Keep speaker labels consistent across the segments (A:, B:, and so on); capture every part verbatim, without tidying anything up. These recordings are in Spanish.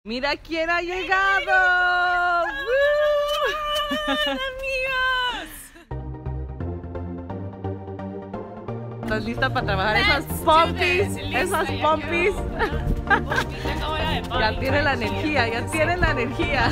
A: Mira quién ha llegado.
B: ¡Hola, amigos!
A: ¿Estás lista para trabajar
B: Let's
A: esas
B: do
A: pompis?
B: this.
A: Esas
B: Lista,
A: pompis.
B: Ya,
A: Ya tiene la energía, ya tiene la energía.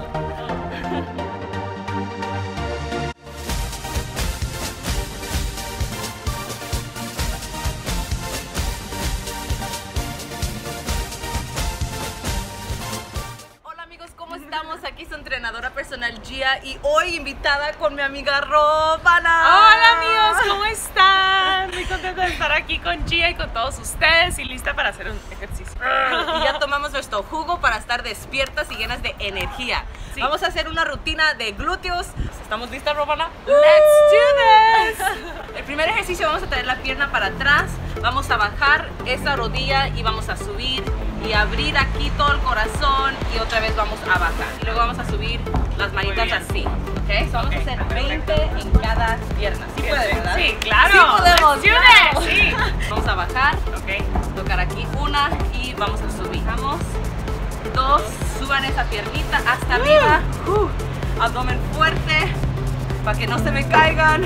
A: Estamos aquí, su entrenadora personal Gia, y hoy invitada con mi amiga Robana.
B: Hola amigos, ¿cómo están? Muy contenta de estar aquí con Gia y con todos ustedes y lista para hacer un ejercicio.
A: Y ya tomamos nuestro jugo para estar despiertas y llenas de energía. Sí. Vamos a hacer una rutina de glúteos. ¿Estamos listas, Robana?
B: Let's do this.
A: El primer ejercicio, vamos a traer la pierna para atrás, vamos a bajar esa rodilla y vamos a subir y abrir aquí todo el corazón y otra vez vamos a bajar. Y luego vamos a subir las manitas así. ¿Ok? So vamos okay. a hacer veinte en cada pierna. ¿Sí puede, verdad?
B: Sí, claro.
A: Sí podemos.
B: Claro. Sí.
A: Vamos a bajar.
B: Okay.
A: Tocar aquí una y vamos a subir. Vamos. Dos. Suban esa piernita hasta uh. arriba. Uh. Abdomen fuerte para que no se me caigan.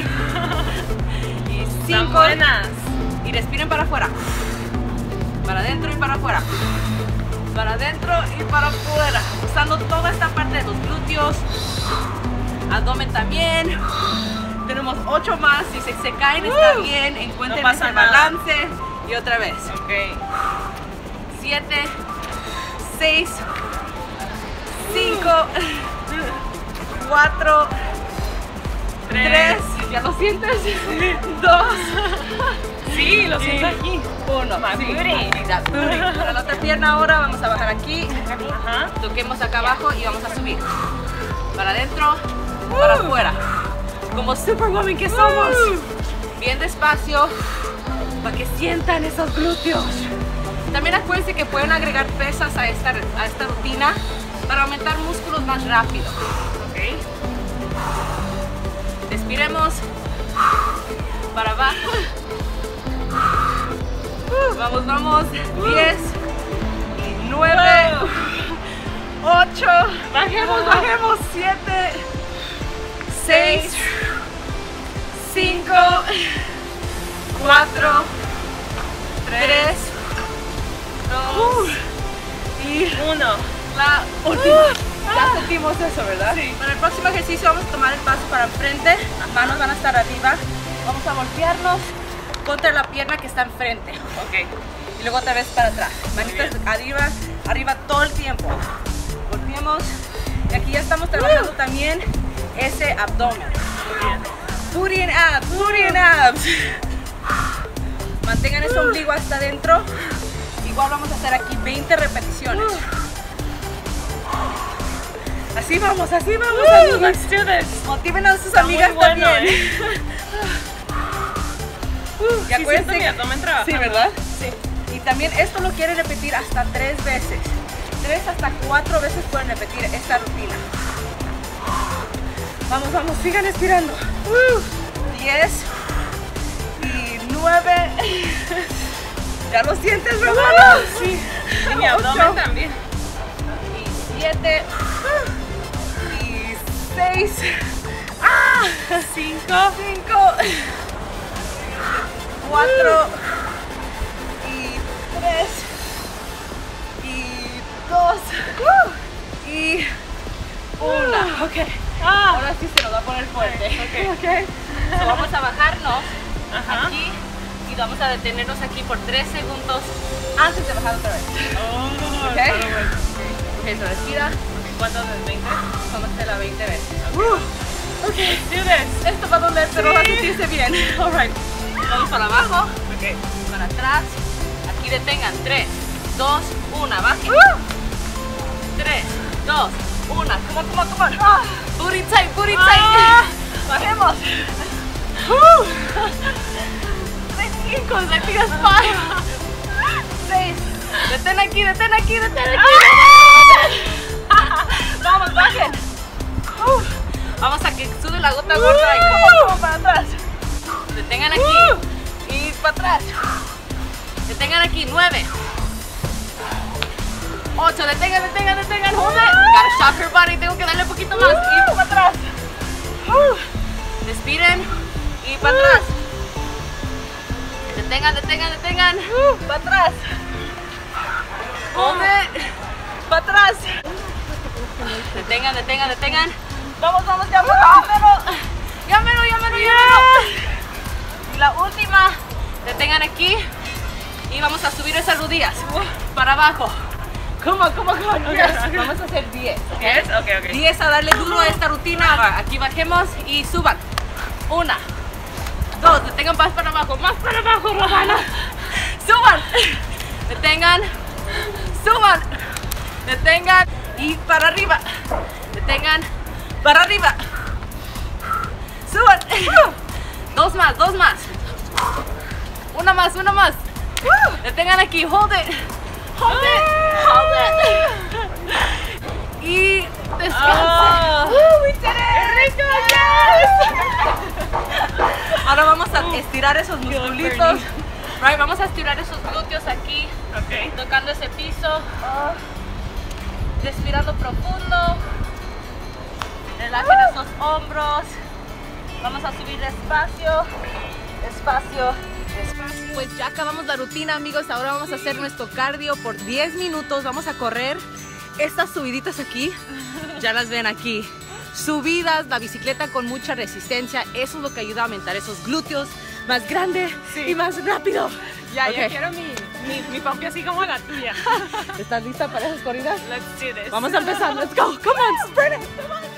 A: Y cinco.
B: Buenas.
A: Y respiren para afuera. Para adentro y para afuera. Para adentro y para afuera. Usando toda esta parte de los glúteos. Abdomen también. Tenemos ocho más. Si se, se caen está uh, bien. Encuentren no ese balance. Y otra vez.
B: Ok.
A: Siete. Seis. Cinco. Cuatro. Tres. ¿Ya lo sientes? Dos.
B: Sí, lo siento
A: sí.
B: aquí.
A: Uno. Sí. Para la otra pierna ahora vamos a bajar aquí.
B: Ajá.
A: Toquemos acá abajo y vamos a subir. Para adentro, uh. para afuera. Como Superwoman que somos. Uh. Bien despacio para que sientan esos glúteos. También acuérdense que pueden agregar pesas a esta, a esta rutina para aumentar músculos más rápido.
B: Okay.
A: Respiremos. Para abajo. Vamos, vamos. diez, nueve, ocho, bajemos, bajemos. siete, seis, cinco, cuatro, tres, dos y
B: uno.
A: La última. Ya sentimos eso, ¿verdad? Sí. Para el próximo ejercicio vamos a tomar el paso para enfrente. Las manos van a estar arriba. Vamos a voltearnos contra la pierna que está enfrente.
B: Ok.
A: Y luego otra vez para atrás. Manitas arriba, arriba todo el tiempo. Volteemos. Y aquí ya estamos trabajando uh. también ese abdomen. Booty and abs, booty and abs. Mantengan ese ombligo hasta adentro. Igual vamos a hacer aquí veinte repeticiones. Uh. Así vamos, así vamos,
B: uh,
A: amigas.
B: Let's do this.
A: Motiven a sus Está amigas bueno, también. Eh.
B: Uh, y acuérdense sí, mi abdomen trabaja.
A: Sí, ¿verdad?
B: Sí.
A: Y también esto lo quieren repetir hasta tres veces. Tres hasta cuatro veces pueden repetir esta rutina. Vamos, vamos, sigan estirando. Uh, diez y nueve. ¿Ya lo sientes, Romana?
B: Uh, sí. Y mi abdomen ocho. También.
A: Y siete. Y seis.
B: Ah, cinco.
A: Cinco. Cuatro y tres y dos uh, y una. Ok. Ah. Ahora sí se nos va a poner fuerte.
B: Okay.
A: Okay. So vamos a bajarnos
B: Ajá.
A: aquí y vamos a detenernos aquí por tres segundos antes de bajar otra vez.
B: Oh,
A: ok.
B: Bueno.
A: Ok, so respira.
B: ¿Cuántas veces? ¿veinte?
A: Vamos a hacerla veinte veces.
B: Okay. Uh. Ok, do this.
A: Esto va a doler, pero sí. va a sentirse bien. Alright. Vamos para abajo,
B: okay.
A: Para atrás, aquí detengan, tres, dos, uno, bajen, uh. tres, dos, uno, come on, come on, come on, ah. Booty tight, booty tight, ah. Bajemos, uh. cinco, I think that's five, seis, detén aquí, detén aquí, detén aquí, ah. Vamos, bajen, uh. Vamos a que sube la gota gorda uh. y come on, come on, para atrás. Detengan aquí uh. y para atrás. Detengan aquí, nueve, ocho, detengan, detengan, Stop your body, tengo que darle un poquito más. Y para atrás. Uh. Respiren y para atrás. Detengan, detengan, detengan. Uh. Para atrás. Hold it. Para atrás. Detengan, detengan, detengan. Vamos, vamos, ya mero, ya mero, ya mero, ya mero. Y la última, detengan aquí y vamos a subir esas rodillas para abajo. Come on, come on, come on. Yes. Vamos a hacer diez.
B: ¿diez? Ok, ok.
A: diez a darle duro a esta rutina. Aquí bajemos y suban. Una, dos, detengan más para abajo, más para abajo, Romana. Suban, detengan, suban, detengan y para arriba. Detengan, para arriba. Suban. Dos más, dos más. Una más, una más. Detengan aquí, hold it. Hold it, hold it. Y descansen.
B: Oh, we did it.
A: ¡Rico! Yes. Ahora vamos a estirar esos musculitos. Right, vamos a estirar esos glúteos aquí.
B: Okay.
A: Tocando ese piso. Respirando profundo. Relajen esos hombros. Vamos a subir despacio, despacio, despacio. Pues ya acabamos la rutina, amigos. Ahora vamos a hacer nuestro cardio por diez minutos. Vamos a correr estas subiditas aquí. Ya las ven aquí. Subidas, la bicicleta con mucha resistencia. Eso es lo que ayuda a aumentar esos glúteos más grande
B: sí.
A: y más rápido.
B: Ya,
A: okay.
B: ya quiero mi, mi, mi pompi así como la tuya.
A: ¿Estás lista para esas corridas?
B: Let's do this.
A: Vamos a empezar. Let's go. Come on, sprint it. Come on.